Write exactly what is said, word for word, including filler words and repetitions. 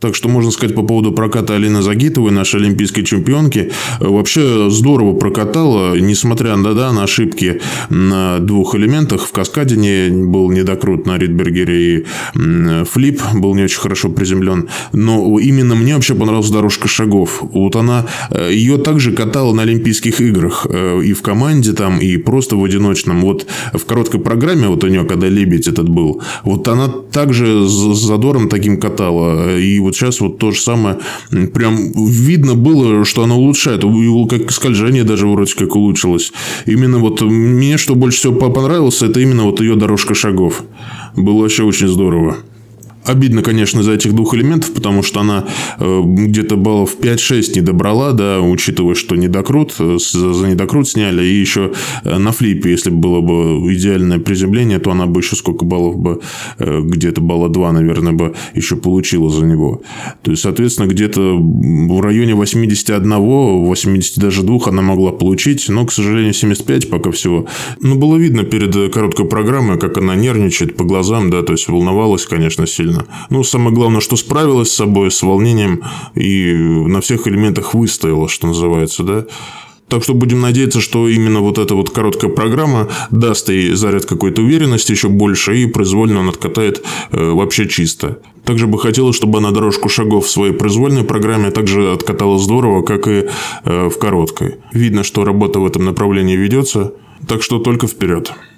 Так что можно сказать по поводу проката Алины Загитовой, нашей олимпийской чемпионки. Вообще здорово прокатала, несмотря на, да, на ошибки на двух элементах. В каскаде не был недокрут на Ридбергере, и флип был не очень хорошо приземлен. Но именно мне вообще понравилась дорожка шагов. Вот она, ее также катала на Олимпийских играх. И в команде там, и просто в одиночном. Вот в короткой программе вот у нее, когда лебедь этот был, вот она также с задором таким катала. И вот сейчас вот то же самое. Прям видно было, что она улучшает. Как скольжение даже вроде как улучшилось. Именно вот мне что больше всего понравилось, это именно вот ее дорожка шагов. Было вообще очень здорово. Обидно, конечно, из-за этих двух элементов, потому что она э, где-то баллов пять-шесть не добрала, да, учитывая, что недокрут, за недокрут сняли, и еще на флипе, если было бы идеальное приземление, то она бы еще сколько баллов бы, э, где-то балла два, наверное, бы еще получила за него. То есть, соответственно, где-то в районе восемьдесят один, восемьдесят даже два она могла получить, но, к сожалению, семьдесят пять пока всего. Но было видно перед короткой программой, как она нервничает по глазам, да, то есть волновалась, конечно, сильно. Ну, самое главное, что справилась с собой, с волнением и на всех элементах выстояла, что называется, да. Так что будем надеяться, что именно вот эта вот короткая программа даст ей заряд какой-то уверенности еще больше и произвольно он откатает э, вообще чисто. Также бы хотелось, чтобы она дорожку шагов в своей произвольной программе также откатала здорово, как и э, в короткой. Видно, что работа в этом направлении ведется, так что только вперед.